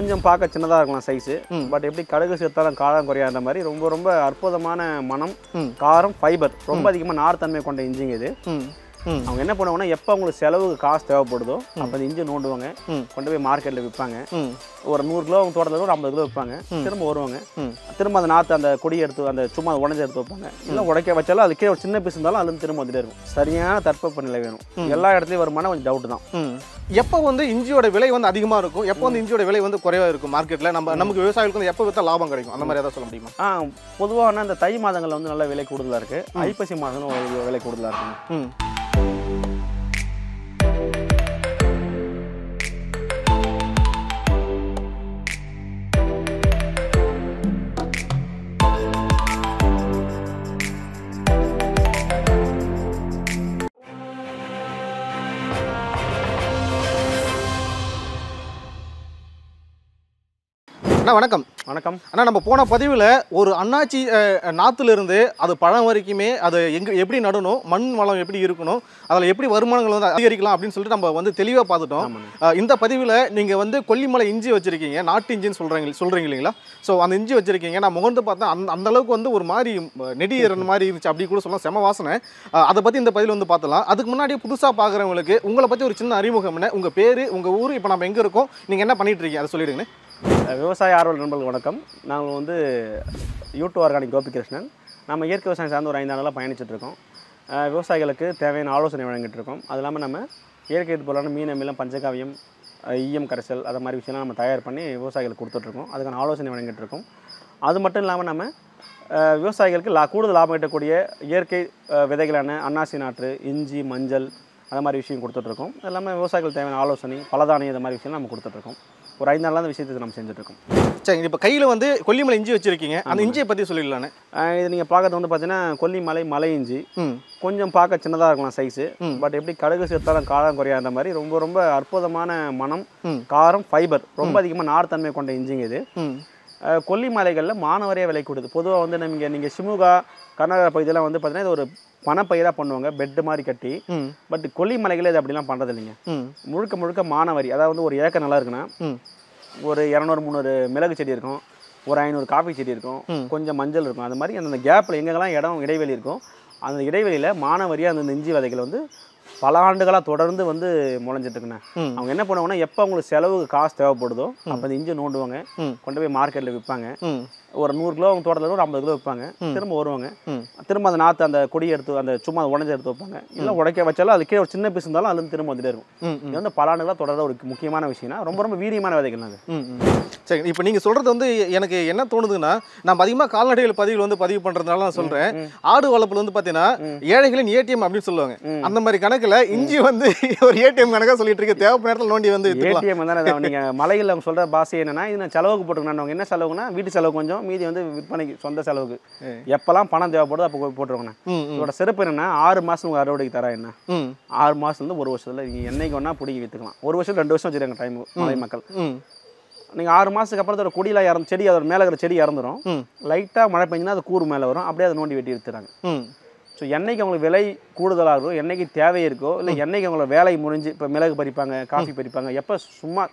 கொஞ்சம் பார்க்க சின்னதாக இருக்கலாம் சைஸு. பட் எப்படி கடுகு சேர்த்தாலும் காரம் குறையாத மாதிரி ரொம்ப ரொம்ப அற்புதமான மனம், காரம், ஃபைபர் ரொம்ப அதிகமாக நார்த்தன்மை கொண்ட இஞ்சிங்க இது. அவங்க என்ன பண்ணுவாங்கன்னா, எப்போ அவங்களுக்கு செலவுக்கு காசு தேவைப்படுதோ அப்போ அந்த இஞ்சி நோண்டுவாங்க, கொண்டு போய் மார்க்கெட்டில் விற்பாங்க. ஒரு 100 கிலோ அவங்க தோட்டத்தில் ஒரு 50 கிலோ விற்பாங்க. திரும்ப வருவாங்க, திரும்ப அந்த நாற்று அந்த கொடி எடுத்து அந்த சும்மா உடஞ்சி எடுத்து வைப்பாங்க. இல்லை உடைக்க வச்சாலும் அதுக்கே ஒரு சின்ன பீஸ் இருந்தாலும் அதுலேருந்து திரும்ப வந்துட்டே இருக்கும். சரியான தட்பவெப்ப நிலை வேணும். எல்லா இடத்துலையும் வருமானம் கொஞ்சம் டவுட் தான். எப்போ வந்து இஞ்சியோட விலை வந்து அதிகமாக இருக்கும், எப்போ வந்து இஞ்சியோட விலை வந்து குறைவாக இருக்கும் மார்க்கெட்டில், நமக்கு விவசாயிகளுக்கு வந்து எப்போ விற்றா லாபம் கிடைக்கும், அந்த மாதிரி ஏதாவது சொல்ல முடியுமா? பொதுவாக அந்த தை மாதங்களில் வந்து நல்ல விலை கூடுதலாக இருக்குது. ஐப்பசி மாதம் விலை கூடுதலாக இருக்குங்க. அண்ணா வணக்கம். வணக்கம் அண்ணா, நம்ம போன பதிவில் ஒரு அன்னாச்சி நாற்றுலேருந்து அது பழம் வரைக்குமே அது எப்படி நடணும், மண் வளம் எப்படி இருக்கணும், அதில் எப்படி வருமானங்கள் வந்து அதிகரிக்கலாம் அப்படின்னு சொல்லிட்டு நம்ம வந்து தெளிவாக பார்த்துட்டோம். இந்த பதிவில் நீங்கள் வந்து கொல்லிமலை இஞ்சி வச்சுருக்கீங்க, நாட்டு இஞ்சின்னு சொல்கிறீங்க இல்லைங்களா? ஸோ அந்த இஞ்சி வச்சுருக்கீங்க. நான் முகர்ந்து பார்த்தேன், அந்த அளவுக்கு வந்து ஒரு மாதிரி நெடியற மாதிரி இருந்துச்சு, அப்படி கூட சொல்லலாம். செம வாசனை. அதை பற்றி இந்த பதிவில் வந்து பார்த்துலாம். அதுக்கு முன்னாடி புதுசாக பார்க்குறவங்களுக்கு உங்களை பற்றி ஒரு சின்ன அறிமுகம் என்ன, உங்கள் பேர், உங்கள் ஊர், இப்போ நம்ம எங்கே இருக்கோம், நீங்கள் என்ன பண்ணிகிட்டு இருக்கீங்க, அதை சொல்லிடுங்க. விவசாய ஆர்வலர் நண்பர்கள் வணக்கம். நாங்கள் வந்து யூ2 ஆர்கானிக் கோபிகிருஷ்ணன். நம்ம இயற்கை விவசாயம் சார்ந்து ஒரு 5 நாளாக பயணிச்சுட்ருக்கோம். விவசாயிகளுக்கு தேவையான ஆலோசனை வழங்கிட்டு இருக்கோம். அது இல்லாமல் நம்ம இயற்கை பொருளான மீன் அமிலம், பஞ்சகாவியம், ஈயம் கரைசல் அதை மாதிரி விஷயம்லாம் நம்ம தயார் பண்ணி விவசாயிகளுக்கு கொடுத்துட்ருக்கோம். அதுக்கான ஆலோசனை வழங்கிட்டு இருக்கோம். அது மட்டும் இல்லாமல் நம்ம விவசாயிகளுக்கு கூடுதல் லாபம் ஈட்டக்கூடிய இயற்கை விதைகளான அன்னாசி நாற்று, இஞ்சி, மஞ்சள் அது மாதிரி விஷயம் கொடுத்துட்ருக்கோம். அது இல்லாமல் விவசாயிகளுக்கு தேவையான ஆலோசனை, பலதானியம் இது மாதிரி விஷயம் நம்ம கொடுத்துட்ருக்கோம். ஒரு 5 நாளாக அந்த விஷயத்தை நம்ம செஞ்சுட்ருக்கோம். சரி, இப்போ கையில் வந்து கொல்லிமலை இஞ்சி வச்சுருக்கீங்க, அந்த இஞ்சியை பற்றி சொல்லிடலான்னு. இது நீங்கள் பார்க்கறது வந்து பார்த்தீங்கன்னா கொல்லிமலை மலை இஞ்சி. கொஞ்சம் பார்க்க சின்னதாக இருக்கலாம் சைஸு. பட் எப்படி கடுகு சேர்த்தாலும் காரம் குறையாத மாதிரி ரொம்ப ரொம்ப அற்புதமான மனம், காரம், ஃபைபர் ரொம்ப அதிகமாக நார்த்தன்மை கொண்ட இஞ்சிங்க இது. கொல்லிமலைகளில் மானவரியாக விலை கொடுது. பொதுவாக வந்து நீங்கள் சிமுகா, கர்நாடகா பகுதியெல்லாம் வந்து பார்த்தீங்கன்னா இது ஒரு பணப்பயிராக பண்ணுவாங்க, பெட்டு மாதிரி கட்டி. பட் கொல்லிமலைகளே இது அப்படிலாம் பண்ணுறது இல்லைங்க. முழுக்க முழுக்க மானவரி. அதாவது வந்து ஒரு ஏக்கர் நல்லா இருக்குன்னா ஒரு 200-300 மிளகு செடி இருக்கும், ஒரு 500 காஃபி செடி இருக்கும், கொஞ்சம் மஞ்சள் இருக்கும். அது மாதிரி அந்த கேப்பில் எங்கெல்லாம் இடம் இடைவெளி இருக்கும், அந்த இடைவெளியில் மானவரியாக அந்த இஞ்சி விதைகள் வந்து பல ஆண்டுகளாக தொடர்ந்து வந்து முளைஞ்சிட்டுருக்குண்ணே. அவங்க என்ன பண்ணுவாங்கன்னா, எப்போ அவங்களுக்கு செலவுக்கு காசு தேவைப்படுதோ அப்போ அந்த இஞ்சி நோண்டுவாங்க, கொண்டு போய் மார்க்கெட்டில் விற்பாங்க. ஒரு 100 கிலோ அவங்க தோட்டத்தில் ஒரு 50 கிலோ விற்பாங்க. திரும்ப வருவாங்க, திரும்ப அந்த நாற்று அந்த கொடி எடுத்து அந்த சும்மா உடஞ்சி எடுத்து வைப்பாங்க. இல்லை உடைக்க வச்சாலும் அதுக்கே ஒரு சின்ன பீஸ் இருந்தாலும் அதுலேருந்து திரும்ப வந்துட்டே இருக்கும். இது வந்து பல ஆண்டுகளாக தொடர்ந்து ஒரு முக்கியமான விஷயம்னா ரொம்ப ரொம்ப வீரியமான விதைகள் அது. சரி, இப்போ நீங்கள் சொல்கிறது வந்து எனக்கு என்ன தோணுதுன்னா, நம்ம அதிகமாக கால்நடைகள் பதிவு பண்ணுறதுனால நான் சொல்கிறேன், ஆடு வளர்ப்பில் வந்து பார்த்தீங்கன்னா ஏழைகளின் ஏடிஎம் அப்படின்னு சொல்லுவாங்க. அந்த மாதிரி கணக்கில் இஞ்சி வந்து ஒரு ஏடிஎம் கணக்காக சொல்லிட்டு இருக்கு. தேவைப்பட்ட நேரத்தில் நோண்டி வந்து ஏடிஎம் தானே. நீங்கள் மலைகளில் அவங்க சொல்கிற பாஷை என்னன்னா, இது நான் செலவுக்கு போட்டுக்கணும். என்ன செலவுனா வீட்டு செலவு கொஞ்சம், மீதி வந்து விற்பனைக்கு சொந்த செலவுக்கு. எப்பெல்லாம் பணம் தேவைப்படுதோ அப்போ போட்டுருவாங்கண்ணா. இதோட சிறப்பு என்னன்னா, 6 மாதம் உங்கள் அறுவடைக்கு தர என்ன, 6 மாதத்துலேருந்து 1 வருஷத்தில் நீங்கள் என்னைக்கு வேணா பிடிக்கி விற்றுக்கலாம். 1 வருஷம் 2 வருஷம் வச்சுருக்காங்க டைம் மலை மக்கள். நீங்கள் 6 மாதத்துக்கு அப்புறம் அதோட கொடியில் இறந்து செடி, அதோட மேலே இருக்கிற செடி இறந்துடும். லைட்டாக மழை பெஞ்சுன்னா அது கூறு மேலே வரும், அப்படியே அதை நோண்டி வெட்டி விற்றுறாங்க. ஸோ என்னைக்கு அவங்களுக்கு விலை கூடுதலாக இருக்கோ, என்னைக்கு தேவை இருக்கோ, இல்லை என்னைக்கு அவங்களோட வேலை முடிஞ்சு இப்போ மிளகு பறிப்பாங்க, காஃபி பறிப்பாங்க, எப்போ சும்மா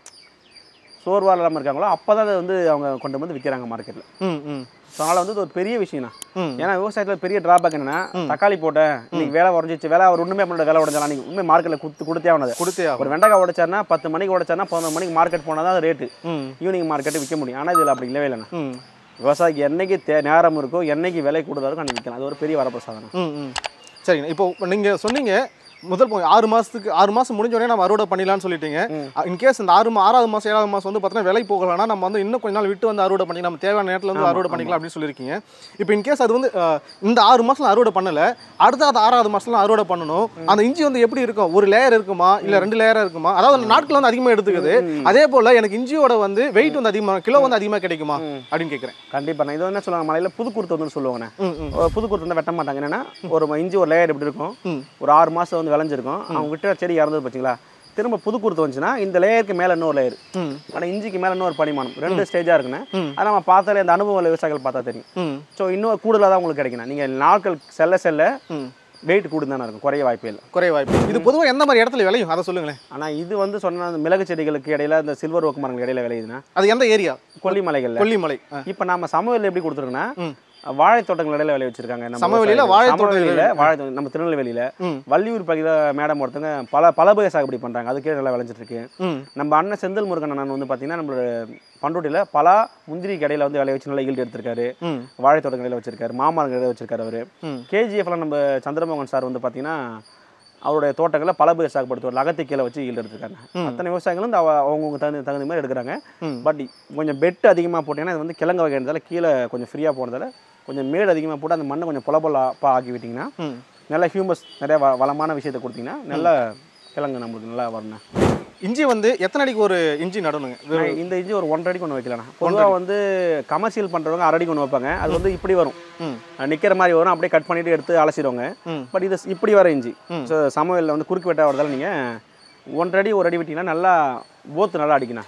சோர்வாக இல்லாமல் இருக்காங்களோ அப்போ தான் அதை வந்து அவங்க கொண்டு வந்து விற்கிறாங்க மார்க்கெட்டில். ஸோ அதனால் வந்து இது ஒரு பெரிய விஷயம் தான். ஏன்னா விவசாயத்தில் பெரிய ட்ராபேக் என்னன்னா, தக்காளி போட்டேன் இன்னைக்கு வேலை உடஞ்சிச்சு, வேலை அவர் ஒன்றுமே பண்ண வேலை உடஞ்சாலும் நீங்கள் உண்மை மார்க்கெட்டில் கொடுத்தே ஆனது. ஒரு வெண்டைக்காய் உடைச்சாருன்னா 10 மணிக்கு உடைச்சாருன்னா 11 மணிக்கு மார்க்கெட் போனால் தான் அது ரேட்டு, ஈவினிங் மார்க்கெட்டு விற்க முடியும். ஆனால் இதில் அப்படி இல்லவே இல்லைண்ணா. விவசாயிக்கு என்னைக்கு நேரம் இருக்கோ, என்னைக்கு விலை கூடுதலாக இருக்கும் அன்றைக்கி விற்கலாம். அது ஒரு பெரிய வரப்பிரசாதம். சரிங்க, இப்போ நீங்கள் சொன்னீங்க முதல் 6 மாதம் முடிஞ்ச உடனே நம்ம அறுவடை பண்ணிடலாம்னு சொல்லிட்டீங்க. இன்கேஸ் இந்த 6வது மாதம் 7வது மாதம் வந்து பார்த்தீங்கன்னா விலை போகலாம்னா நம்ம வந்து இன்னும் கொஞ்ச நாள் விட்டு வந்து அறுவடை பண்ணி நம்ம தேவையான நேரத்தில் வந்து அறுவடை பண்ணிக்கலாம் அப்படின்னு சொல்லியிருக்கீங்க. இப்போ இன்கேஸ் அது வந்து இந்த 6 மாதம் அறுவடை பண்ணலை, அடுத்த 6வது மாதம்லாம் அறுவடை பண்ணணும், அந்த இஞ்சி வந்து எப்படி இருக்கும், ஒரு லேயர் இருக்குமா இல்லை 2 லேயராக இருக்குமா? அதாவது நாட்கள் வந்து அதிகமாக எடுத்துக்குது. அதே போல் எனக்கு இஞ்சியோட வந்து வெயிட் வந்து அதிகமாக, கிலோ வந்து அதிகமாக கிடைக்குமா அப்படின்னு கேட்குறேன். கண்டிப்பாக நான் இது என்ன சொல்லுவாங்க, மலையில் புதுக்குருத்து வந்து சொல்லுவாங்கண்ணே. புதுக்குருத்து வந்து வெட்ட மாட்டாங்க. என்னன்னா ஒரு இஞ்சி ஒரு லேயர் எப்படி இருக்கும், ஒரு 6 மாதம் வந்து விளைஞ்சிருக்கும், அவங்க விட்டு செடி இறந்தது பார்த்தீங்களா, திரும்ப புது குருத்து வந்துச்சுன்னா இந்த லேயருக்கு மேலே இன்னொரு லேயர், ஆனால் இஞ்சிக்கு மேலே இன்னொரு பரிமாணம், 2 ஸ்டேஜாக இருக்குன்னு அதை நம்ம பார்த்தாலே அந்த அனுபவ விவசாயிகள் பார்த்தா தெரியும். ஸோ இன்னும் கூடுதலாக தான் உங்களுக்கு கிடைக்கணும். நீங்கள் நாட்கள் செல்ல வெயிட் கூட தானே இருக்கும், குறைய வாய்ப்பே இல்லை. குறைய வாய்ப்பு. இது பொதுவாக எந்த மாதிரி இடத்துல விளையும் அதை சொல்லுங்களேன். ஆனால் இது வந்து சொன்ன மிளகு செடிகளுக்கு இடையில இந்த சில்வர் ஓக் மரங்களுக்கு இடையில விளையுதுன்னா அது எந்த ஏரியா? கொல்லிமலைகள். கொல்லிமலை. இப்போ நம்ம சமவெளியில் எப்படி கொடுத்துருக்கோன்னா வாழை தோட்டங்கள் இடையில விளைய வச்சிருக்காங்க. சமவெளியில் வாழை நம்ம திருநெல்வேலியில வள்ளியூர் பகுதியில் மேடம் ஒருத்தங்க பல பயிர் சாகுபடி பண்றாங்க, அதுக்கே நல்லா விளைஞ்சிட்டு இருக்கு. நம்ம அண்ணன் செந்தில் முருகன் அண்ணன் வந்து பாத்தீங்கன்னா நம்மளோட பண்ருட்டியில பலா முந்திரிக்கு இடையில வந்து விளைய வச்சு நல்லா ஈல்டு எடுத்திருக்காரு. வாழை தோட்டங்கள் இடையில வச்சிருக்காரு, மாமரங்கள் இடையில வச்சிருக்காரு. அவரு கேஜிஎஃப்ல நம்ம சந்திரமோகன் சார் வந்து பாத்தீங்கன்னா அவருடைய தோட்டங்களில் பல பயிர் சாகுபடுத்துவார், அகத்தி கீழே வச்சு ஈல்டு எடுத்துருக்காங்க. அத்தனை விவசாயிகளும் வந்து அவங்கவுங்க தகுந்த மாதிரி எடுக்கிறாங்க. பட் கொஞ்சம் பெட் அதிகமாக போட்டீங்கன்னா இது வந்து கிழங்கு வகை இருந்ததால கீழே கொஞ்சம் ஃப்ரீயாக போனதால கொஞ்சம் மேடு அதிகமாக போட்டு அந்த மண்ணை கொஞ்சம் புலப்பலாப்பாக ஆக்கி விட்டிங்கன்னா நல்லா ஹியூமஸ் நிறைய வளமான விஷயத்தை கொடுத்தீங்கன்னா நல்லா கிழங்கு நம்மளுக்கு நல்லா வரணும். இஞ்சி வந்து எத்தனை அடிக்கு ஒரு இஞ்சி நடணுங்க? இந்த இஞ்சி ஒரு 1.5 அடிக்கு ஒன்று வைக்கலாம். பொதுவாக வந்து கமர்ஷியல் பண்ணுறவங்க 1.5 அடிக்கு ஒன்று வைப்பாங்க. அது வந்து இப்படி வரும், நிற்கிற மாதிரி வரும், அப்படியே கட் பண்ணிட்டு எடுத்து அலசிடுவாங்க. பட் இது இப்படி வர இஞ்சி ஸோ சமையலில் வந்து குறுக்கு வெட்டாக வரதால நீங்கள் 1.5 அடி 1 அடி விட்டீங்கன்னா நல்லா போத்து நல்லா அடிக்கணும்.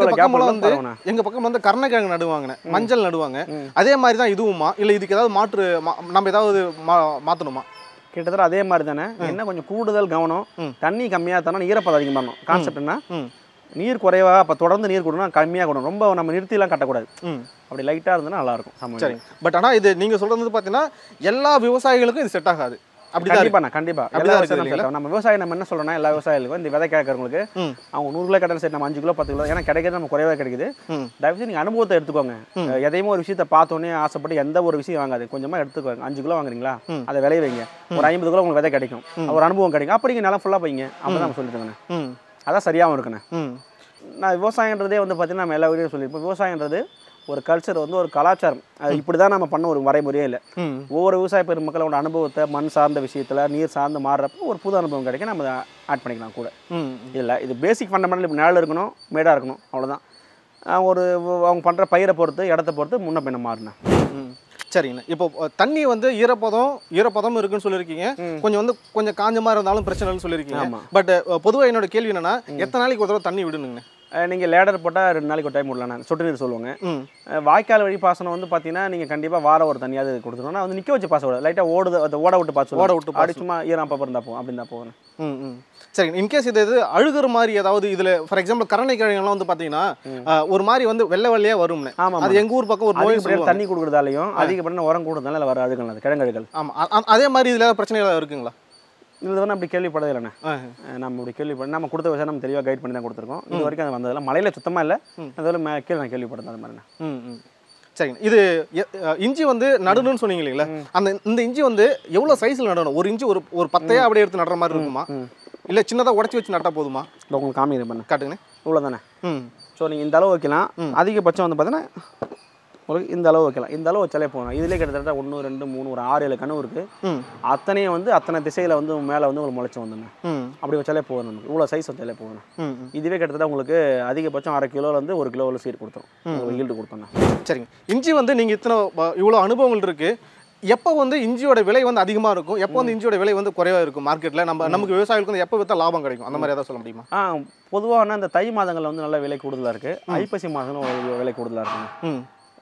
எங்க பக்கம் வந்து கருணக்கிழங்கு நடுவாங்க, மஞ்சள் நடுவாங்க. அதே மாதிரி தான் இதுவுமா இல்லை இதுக்கு ஏதாவது மாற்று நம்ம ஏதாவது மாற்றணுமா? கிட்டத்தட்ட அதே மாதிரி தானே, என்ன கொஞ்சம் கூடுதல் கவனம், தண்ணி கம்மியாக தானே ஈரப்பதம் அதிகம் பண்ணணும். கான்செப்ட்னா நீர் குறைவா அப்போ தொடர்ந்து நீர் கொடுக்கணும், கம்மியாக கொடுக்கணும், ரொம்ப நம்ம நிறுத்திலாம் கட்டக்கூடாது. அப்படி லைட்டாக இருந்ததுன்னா நல்லாயிருக்கும். சரி. பட் ஆனால் இது நீங்கள் சொல்கிறது பார்த்தீங்கன்னா எல்லா விவசாயிகளுக்கும் இது செட் ஆகாது. கண்டிப்பா நம்ம விவசாயம் நம்ம என்ன சொல்றோம்னா எல்லா விவசாயிகளுக்கும் இந்த விதை கேட்கறவங்களுக்கு அவங்க 100 கிலோ கட்டணும், சரி நம்ம 5 கிலோ 10 கிலோ ஏன்னா கிடைக்கிறது நம்ம குறைவாக கிடைக்குது. தயவுசெய்து நீங்க அனுபவத்தை எடுத்துக்கோங்க. எதையுமே ஒரு விஷயத்தை பார்த்தோன்னே ஆசைப்பட்டு எந்த ஒரு விஷயம் வாங்காது, கொஞ்சமா எடுத்துக்கோங்க. 5 கிலோ வாங்குறீங்களா அதை விளைய வைங்க, ஒரு 50 கிலோ உங்களுக்கு விதை கிடைக்கும், ஒரு அனுபவம் கிடைக்கும். அப்படிங்க நல்லா ஃபுல்லா போய்ங்க அப்படி நம்ம சொல்லிட்டு அதான் சரியாகவும் இருக்குண்ணே. நான் விவசாயன்றதே வந்து பார்த்தீங்கன்னா நம்ம எல்லா வீடியோ சொல்லியிருப்போம், விவசாயன்றது ஒரு கல்ச்சர் வந்து ஒரு கலாச்சாரம். அது இப்படி தான் நம்ம பண்ண ஒரு வரைமுறையே இல்லை. ஒவ்வொரு விவசாய பெருமக்களோட அனுபவத்தை மண் சார்ந்த விஷயத்தில் நீர் சார்ந்து மாறுறப்ப ஒரு புது அனுபவம் கிடைக்கும், நம்ம ஆட் பண்ணிக்கலாம் கூட. இல்லை இது பேசிக் ஃபண்டமெண்டல் இப்போ நிழல் இருக்கணும், மேடாக இருக்கணும், அவ்வளோதான். ஒரு அவங்க பண்ணுற பயிரை பொறுத்து இடத்த பொறுத்து முன்ன பின்ன மாறினேன். சரிங்கண்ணா. இப்போ தண்ணி வந்து ஈரப்பதம் இருக்குன்னு சொல்லியிருக்கீங்க, கொஞ்சம் காஞ்ச மாதிரி இருந்தாலும் பிரச்சனைன்னு சொல்லியிருக்கீங்க. பட் பொதுவாக என்னோட கேள்வி என்னன்னா எத்தனை நாளைக்கு ஒரு தடவை தண்ணி விடணுங்கண்ணே? நீங்கள் லேடர் போட்டால் 2 நாளைக்கு ஒரு டைம் விடலாம், சொட்டு நீர் சொல்லுவாங்க. வாய்க்கால் வழி பாசனம் வந்து பார்த்தீங்கன்னா நீங்கள் கண்டிப்பாக வாரம் ஒரு தண்ணியாவது கொடுத்துருவோம். வந்து நிற்க வச்சு பாச விட லைட்டாக ஓட விட்டு பாசம் சும்மா ஈரம் அப்போ இருந்தால் போகும் அப்படின்னு தான் போகணும். சரி. இன்கேஸ் இது அழுகுற மாதிரி ஏதாவது இதில் ஃபார் எக்ஸாம்பிள் கரணை கிழங்குலாம் வந்து பார்த்தீங்கன்னா ஒரு மாதிரி வந்து வெள்ளையா வரும்னு. ஆமாம், அது எங்கள் ஊர் பக்கம் ஒரு நோய் தண்ணி கொடுக்குறதாலையும் அதிகப்படின உரம் கொடுத்ததால வர அழுகல், அது கிழங்கழுகல். ஆமாம், அதே மாதிரி இதில் பிரச்சனைகள் இருக்குங்களா? இது வந்து அப்படி கேள்விப்படவே இல்லைண்ணே. நம்ம இப்படி கேள்விப்பட நம்ம கொடுத்த விஷயம் நம்ம தெளிவாக கைட் பண்ணி தான் கொடுத்துருக்கோம். இது வரைக்கும் அது வந்ததில்லை, மலையில் சுத்தமாக இல்லை, அதில் கீழே நான் கேள்விப்பட்டது அது மாதிரிண்ணே. சரிங்க. இது இஞ்சி வந்து நடணும்னு சொன்னீங்க இல்லைங்களா, இந்த இஞ்சி வந்து எவ்வளோ சைஸில் நடணும்? ஒரு இஞ்சி ஒரு பத்தையாக அப்படியே எடுத்து நடுற மாதிரி இருக்குமா, இல்லை சின்னதாக உடச்சி வச்சு நட்டா போதுமா? உங்களுக்கு காமி பண்ண காட்டுங்கண்ணே. இவ்வளோ தானே. ஸோ நீங்கள் இந்த அளவு வைக்கலாம். அதிகபட்சம் வந்து பார்த்தீங்கன்னா உங்களுக்கு இந்த அளவு வைக்கலாம். இந்த அளவு வச்சாலே போகணும். இதுலேயே கிட்டத்தட்ட 1 2 3 ஒரு 6-7 கனவு இருக்குது. அத்தனையும் வந்து அத்தனை திசையில் வந்து மேலே வந்து உங்களுக்கு முளைச்சி வந்துங்க. அப்படி வச்சாலே போகணும். நமக்கு இவ்வளோ சைஸ் வச்சாலே போகணும். இதுவே கிட்டத்தட்ட உங்களுக்கு அதிகபட்சம் 1/2 கிலோலேருந்து 1 கிலோவில் சீட் கொடுத்தோம், உங்களுக்கு ஈல்டு கொடுத்தோம்னா. சரிங்க. இஞ்சி வந்து நீங்கள் இவ்வளோ அனுபவங்கள் இருக்குது. எப்போ வந்து இஞ்சியோட விலை வந்து அதிகமாக இருக்கும், எப்போ வந்து இஞ்சியோட விலை வந்து குறைவாக இருக்கும் மார்க்கெட்டில்? நமக்கு விவசாயிகளுக்கு வந்து எப்போ விற்றா லாபம் கிடைக்கும், அந்த மாதிரி ஏதாவது சொல்ல முடியுமா? பொதுவாக இந்த தை மாதங்களில் வந்து நல்ல விலை கூடுதலாக இருக்குது. ஐப்பசி மாதம் விலை கூடுதலாக இருக்குங்க.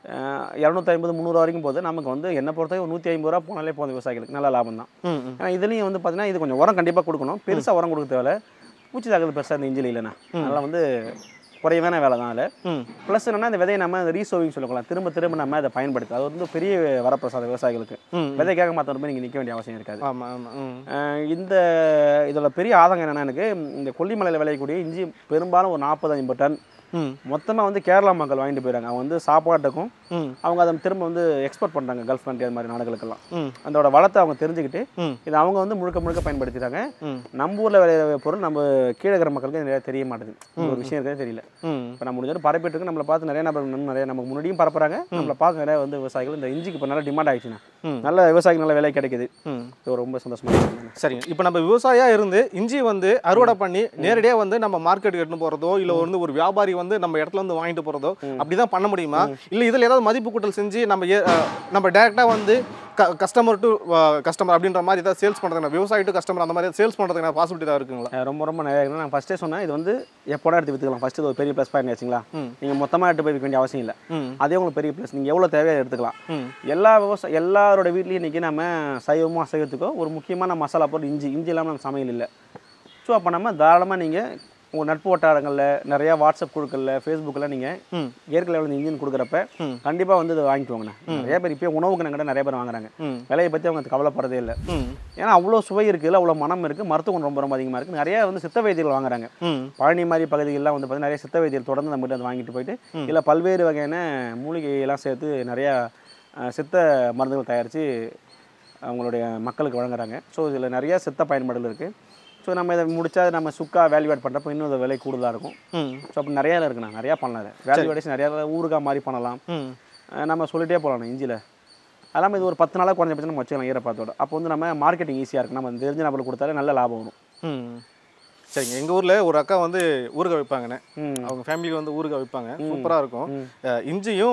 250-300 வரைக்கும் போது நமக்கு வந்து என்ன பொறுத்தவரை 150 ரூபா போனாலே போதும், விவசாயிகளுக்கு நல்ல லாபம் தான். ஏன்னா இதுலேயும் வந்து பார்த்தீங்கன்னா இது கொஞ்சம் உரம் கண்டிப்பாக கொடுக்கணும். பெருசாக உரம் கொடுக்க தேவை, பூச்சி தாக்குதல் பெருசாக இந்த இஞ்சில் இல்லைண்ணா. அதனால் வந்து குறைவான வேலை தான் அதில். ப்ளஸ் என்னன்னா இந்த விதையை நம்ம ரீசோவிங் சொல்லலாம், திரும்ப நம்ம அதை பயன்படுத்து. அது வந்து பெரிய வரப்பிரசாதம் விவசாயிகளுக்கு. விதை கேட்க மாற்ற நீங்கள் நிற்க வேண்டிய அவசியம் இருக்காது. இந்த இதோட பெரிய ஆதங்கம் என்னன்னா, எனக்கு இந்த கொல்லிமலையில் விளையக்கூடிய இஞ்சி பெரும்பாலும் ஒரு 40-50 டன் மொத்தமாக வந்து கேரளா மக்கள் வாங்கிட்டு போயிறாங்க. அவங்க வந்து சாப்பாட்டுக்கும் அவங்க அதை திரும்ப வந்து எக்ஸ்போர்ட் பண்ணுறாங்க கல்ஃப் கண்ட்ரி அது மாதிரி நாடுகளுக்கெல்லாம். அதோட வளத்தை அவங்க தெரிஞ்சுக்கிட்டு இதை அவங்க வந்து முழுக்க பயன்படுத்திட்டாங்க. நம்ம ஊரில் விளையிற பொருள் நம்ம கீழே இருக்கிற மக்களுக்கு நிறைய தெரிய மாட்டேங்குது, ஒரு விஷயம் இருக்கிறது தெரியல. இப்போ நம்ம முடிஞ்சது பரப்பிட்டு நம்மளை பார்த்து நிறைய நமக்கு முன்னாடியும் பரப்புறாங்க, நம்மளை பார்க்க நிறைய வந்து விவசாயிகள் இந்த இஞ்சிக்கு இப்போ நல்ல டிமாண்ட் ஆயிடுச்சுன்னா நல்ல விவசாயிக்கு நல்ல விலை கிடைக்குது. இது ரொம்ப சந்தோஷமா இருக்கு. சரிங்க. இப்போ நம்ம விவசாயியாக இருந்து இஞ்சி வந்து அறுவடை பண்ணி நேரடியாக வந்து நம்ம மார்க்கெட்டுக்கு எடுத்துன்னு போகிறதோ இல்லை வந்து ஒரு வியாபாரி வந்து நம்ம இடத்துல வந்து வாங்கிட்டு போகிறதோ அப்படிதான் பண்ண முடியுமா, இல்லை இதில் ஏதாவது மதிப்பு கூட்டல் செஞ்சு நம்ம டேரெக்டாக வந்து கஸ்டமர் டு கஸ்டமர் அப்படின்ற மாதிரி ஏதாவது சேல்ஸ் பண்ணுறதுக்கு, விவசாயி டு கஸ்டமர் அந்த மாதிரி சேல்ஸ் பண்ணுறதுக்கு பாசிபிலிட்டி தான் இருக்குங்களா? ரொம்ப நிறைய இருக்குது. நான் ஃபஸ்ட்டே சொன்னேன், இது வந்து எப்போனா எடுத்து விற்றுக்கலாம். ஃபஸ்ட்டு இது ஒரு பெரிய ப்ளஸ் பாயிண்ட் வச்சுங்களா. நீங்கள் மொத்தமாக எடுத்து போய் விற்க வேண்டிய அவசியம் இல்லை. அதே உங்களுக்கு பெரிய ப்ளஸ். நீங்கள் எவ்வளோ தேவையோ எடுத்துக்கலாம். எல்லாரோட வீட்லேயும் இன்றைக்கி நம்ம சைவமோ அசைவத்துக்கோ ஒரு முக்கியமான மசாலா பொருள் இஞ்சி. இஞ்சி இல்லாமல் நம்ம சமையல் இல்லை. ஸோ அப்போ நம்ம தாராளமாக நீங்கள் உங்கள் நட்பு வட்டாரங்களில் நிறையா வாட்ஸ்அப் குழுக்களில் ஃபேஸ்புக்கில் நீங்கள் இயற்கை லெவலில் இன்ஜின் கொடுக்குறப்ப கண்டிப்பாக வந்து இதை வாங்கிக்குவாங்கண்ணா. நிறைய பேர் இப்போ உணவுக்கு கிட்ட நிறைய பேர் வாங்குறாங்க. விலையை பற்றி அவங்க கவலைப்படுறதே இல்லை. ஏன்னா அவ்வளோ சுவை இருக்குது, அவ்வளோ மனம் இருக்குது, மருத்துவம் ரொம்ப ரொம்ப அதிகமாக இருக்குது. நிறையா வந்து சித்த வைத்தியர்கள் வாங்குறாங்க. பழனி மாதிரி பகுதிகளெலாம் வந்து பார்த்தீங்கன்னா நிறைய சித்த வைத்தியர்கள் தொடர்ந்து நம்மகிட்ட அதை வாங்கிட்டு போயிட்டு இல்லை பல்வேறு வகையான மூலிகையெல்லாம் சேர்த்து நிறையா சித்த மருந்துகள் தயாரித்து அவங்களுடைய மக்களுக்கு வழங்குறாங்க. ஸோ இதில் நிறையா சித்த பயன்பாடுகள் இருக்குது. ஸோ நம்ம இதை முடிச்சா நம்ம சுக்கா வேல்யூ ஆட் பண்ணுறப்போ இன்னும் விலை கூடுதலாக இருக்கும். ஸோ அப்போ நிறையா இருக்குண்ணா, நிறையா பண்ணலாம். அதை வேல்யூ ஆடேஷன் நிறையா ஊறுகாய் மாதிரி பண்ணலாம். நம்ம சொல்லிட்டே போகலாம் இஞ்சியில். அதெல்லாம் இது ஒரு 10 நாளாக குறைஞ்சபட்சம் நம்ம வச்சுக்கலாம் ஈரப்பதத்தோட. அப்போ வந்து நம்ம மார்க்கெட்டிங் ஈஸியாக இருக்குது. நம்ம தெரிஞ்ச நபருக்கு கொடுத்தாலே நல்ல லாபம் வரும். சரிங்க. எங்கள் ஊரில் ஒரு அக்கா வந்து ஊறுகாய் வைப்பாங்கண்ணே. அவங்க ஃபேமிலிக்கு வந்து ஊறுகாய் வைப்பாங்க, சூப்பராக இருக்கும். இஞ்சியும்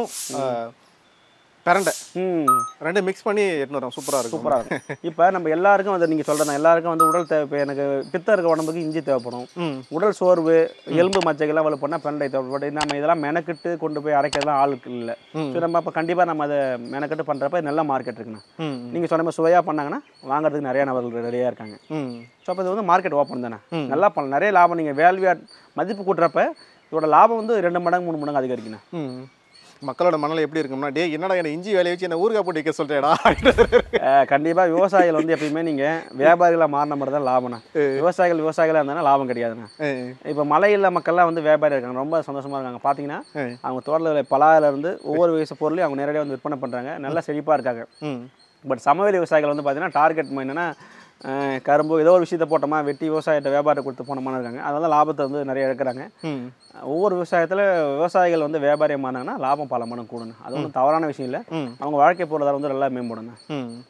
பிரண்டை ரெண்டு மிக்ஸ் பண்ணி எடுத்துன்னு வரோம், சூப்பராக இருக்கும். இப்போ நம்ம எல்லாருக்கும் அதை நீங்கள் சொல்கிறேன், எல்லாருக்கும் வந்து உடல் தேவை. இப்போ எனக்கு பித்த இருக்க உடம்புக்கு இஞ்சி தேவைப்படும். உடல் சோர்வு, எலும்பு மச்சைகள்லாம் வலு பண்ணால் பிரண்டை தேவைப்படும். நம்ம இதெல்லாம் மெனக்கிட்டு கொண்டு போய் அரைக்கிறதுலாம் ஆளுக்கு இல்லை. ஸோ நம்ம அப்போ கண்டிப்பாக நம்ம அதை மெனக்கிட்டு பண்ணுறப்ப நல்ல மார்க்கெட் இருக்குண்ணா. நீங்கள் சொன்ன மாதிரி சுவையாக பண்ணாங்கன்னா வாங்குறதுக்கு நிறையா நபர்கள் ரெடியாக இருக்காங்க. ஸோ அப்போ இது வந்து மார்க்கெட் ஓப்பன் தானே, நல்லா பண்ணலாம். நிறைய லாபம். நீங்கள் வேல்யூ மதிப்பு கூட்டுறப்ப இதோட லாபம் வந்து 2 மடங்கு 3 மடங்கு அதிகரிக்குண்ணா. மக்களோட மனநிலை எப்படி இருக்கும்னா, டே என்னடா என்ன இஞ்சி வேலையை வச்சு என்ன ஊறுகாய் போட்டு வைக்க சொல்கிறேடா. கண்டிப்பாக விவசாயிகள் வந்து எப்பயுமே நீங்கள் வியாபாரிகளாக மாறின மாதிரி தான் லாபம்ண்ணா. விவசாயிகளாக இருந்தாலும் லாபம் கிடையாதுண்ணா. இப்போ மலையில் மக்கள்லாம் வந்து வியாபாரி இருக்காங்க, ரொம்ப சந்தோஷமாக இருக்காங்க. பார்த்தீங்கன்னா அவங்க தோட்டத்தில் பலாயிலேருந்து ஒவ்வொரு வயசு பொருளையும் அவங்க நேரடியாக வந்து விற்பனை பண்ணுறாங்க, நல்லா செழிப்பாக இருக்காங்க. பட் சமவெளி விவசாயிகள் வந்து பார்த்தீங்கன்னா டார்கெட் என்னென்னா கரும்பு ஏதோ ஒரு விஷயத்தை போட்டோமா வெட்டி விவசாயத்தை வியாபாரம் கொடுத்து போனோமான்னு இருக்காங்க. அதனால லாபத்தை வந்து நிறைய எடுக்கிறாங்க. ஒவ்வொரு விவசாயிகள் வந்து வியாபாரியமானாங்கன்னா லாபம் பல மடங்கு கூடணும். அது ஒன்றும் தவறான விஷயம் இல்லை. அவங்க வாழ்க்கை பொருளாதாரம் வந்து நல்லா மேம்படணும்.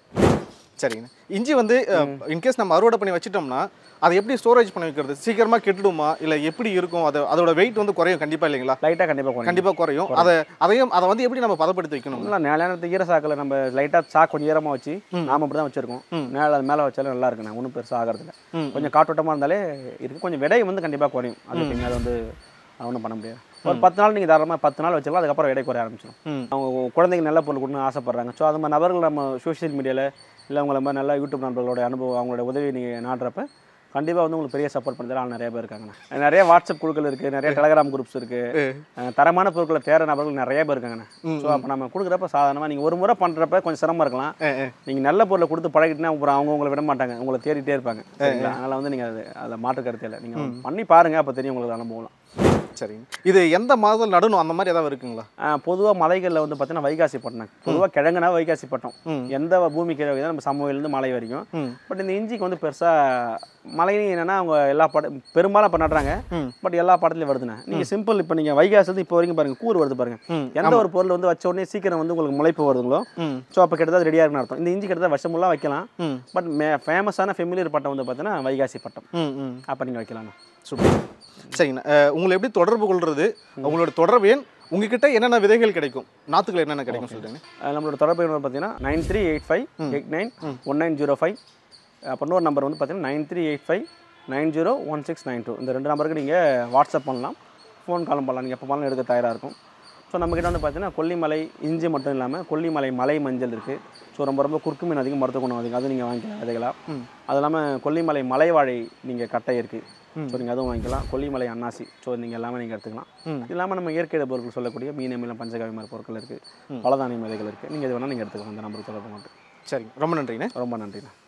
சரிங்க. இஞ்சி வந்து இன்கேஸ் நம்ம அறுவடை பண்ணி வச்சுட்டோம்னா அதை எப்படி ஸ்டோரேஜ் பண்ணி வைக்கிறது? சீக்கிரமாக கெட்டுடுமா இல்லை எப்படி இருக்கும்? அதோட வெயிட் வந்து குறையும் கண்டிப்பாக இல்லைங்களா? லைட்டாக கண்டிப்பாக குறையும். அதை வந்து எப்படி நம்ம பதப்படுத்தி வைக்கணும்? இல்லை, நேரத்துக்கு ஈர சாக்கில் நம்ம லைட்டாக சாக்கு கொஞ்சம் ஈரமாக வச்சு நாம அப்படி தான் வச்சிருக்கோம். அது மேலே வச்சாலும் நல்லா இருக்குண்ணா, ஒன்றும் பெருசாக ஆகிறதுல. கொஞ்சம் காற்றோட்டமாக இருந்தாலே இருக்குது. கொஞ்சம் விடை வந்து கண்டிப்பாக குறையும். அது அதை வந்து ஒன்றும் பண்ண முடியாது. ஒரு 10 நாள் நீங்கள் தாராளமாக 10 நாள் வச்சுக்கலாம். அதுக்கப்புறம் விடை குறைய ஆரம்பிச்சிடும். அவங்க குழந்தைங்க நல்ல பொருள் கொடுன்னு ஆசைப்படுறாங்க. ஸோ அது மாதிரி நபர்கள் நம்ம சோஷியல் மீடியாவில் இல்லை உங்களை மாதிரி நல்லா யூடியூப் நண்பர்களோட அனுபவம் அவங்களோட உதவி நீங்கள் நாடுறப்ப கண்டிப்பாக வந்து உங்களுக்கு பெரிய சப்போர்ட் பண்ணுற ஆள் நிறைய பேர் இருக்காங்கண்ணா. நிறைய வாட்ஸ்அப் குழுக்கள் இருக்குது, நிறைய டெலகிராம் குரூப்ஸ் இருக்குது. தரமான பொருட்களை தேர நபர்கள் நிறைய பேர் இருக்காங்கண்ணா. ஸோ அப்போ நம்ம கொடுக்குறப்ப சாதாரணமாக நீங்கள் ஒரு முறை பண்ணுறப்ப கொஞ்சம் சிரமம் இருக்கலாம். நீங்கள் நல்ல பொருளை கொடுத்து பழகிட்டுனா அப்புறம் அவங்க உங்களை விட மாட்டாங்க, உங்களை தேடிட்டே இருப்பாங்க. சரிங்களா? அதனால் வந்து நீங்கள் அதில் மாற்று கருத்து இல்லை. நீங்கள் பண்ணி பாருங்கள், அப்போ தெரியும் உங்களுக்கு அனுபவம். சரிங்க. இது எந்த மாதம் நடணும் அந்த மாதிரி ஏதாவது இருக்குங்களா? பொதுவாக மலைகளில் வந்து பார்த்தீங்கன்னா வைகாசி பட்டம். பொதுவாக கிழங்குனா வைகாசி பட்டம். எந்த பூமி கிழங்கு தான் நம்ம சமவெளிலேருந்து மலை வரைக்கும். பட் இந்த இஞ்சிக்கு வந்து பெருசாக மலையும் என்னென்னா அவங்க எல்லா பெரும்பாலும் இப்போ நடுறாங்க. பட் எல்லா படத்துலையும் வருதுண்ணா. நீங்கள் சிம்பிள் இப்போ நீங்கள் வைகாசிலேருந்து இப்போ வரைக்கும் பாருங்கள் கூறு வருது பாருங்கள். எந்த ஒரு பொருள் வந்து வச்ச உடனே சீக்கிரம் வந்து உங்களுக்கு முளைப்பு வருதுங்களோ ஸோ அப்போ கிட்டத்தட்ட ரெடியாக இருக்குன்னு அர்த்தம். இந்த இஞ்சி கிட்டத்தட்ட வருஷமுல்லாம் வைக்கலாம். பட் ஃபேமஸான ஃபெமிலியர் பட்டம் வந்து பார்த்தீங்கன்னா வைகாசி பட்டம். அப்போ நீங்கள் வைக்கலாம்ண்ணா. சூப்பர். சரிங்கண்ணா. உங்களை எப்படி தொடர்பு கொள்வது? உங்களோட தொடர்பு எண், உங்ககிட்ட என்னென்ன விதைகள் கிடைக்கும், நாற்றுகள் என்னென்ன கிடைக்கும் சொல்லுங்க. நம்மளோட தொடர்பு எண் பார்த்தீங்கன்னா 9385891905. அப்போ இன்னொரு நம்பர் வந்து பார்த்தீங்கன்னா 9385901692. இந்த 2 நம்பருக்கு நீங்கள் வாட்ஸ்அப் பண்ணலாம், ஃபோன் காலும் பண்ணலாம். நீங்கள் எப்போ பண்ணலாம் எடுக்க தயாராக இருக்கும். ஸோ நம்மக்கிட்ட வந்து பார்த்தீங்கன்னா கொல்லிமலை இஞ்சி மட்டும் இல்லாமல் கொல்லிமலை மலை மஞ்சள் இருக்குது. ஸோ ரொம்ப குறுக்குமீன் அதிகம், மருத்துவ குணம் அதிகம், அது நீங்கள் வாங்கிக்கலாம் விதைகளாக. அது இல்லாமல் கொல்லிமலை மலை வாழை நீங்கள் கட்டை இருக்குது. ஸோ நீங்கள் அதுவும் வாங்கிக்கலாம். கொல்லிமலை அன்னாசி. ஸோ நீங்கள் எல்லாமே நீங்கள் எடுத்துக்கலாம். இது இல்லாமல் நம்ம இயற்கை பொருட்கள் சொல்லக்கூடிய மீன் அமிலம் பஞ்சகாவி மாதிரி பொருட்கள் இருக்குது, பலதானிய விதைகள் இருக்குது. நீங்கள் எது வேணால் நீங்கள் எடுத்துக்கலாம். அந்த நம்பருக்கு தொடர்பு மட்டும். சரிங்க. ரொம்ப நன்றிண்ணே. ரொம்ப நன்றிண்ணா.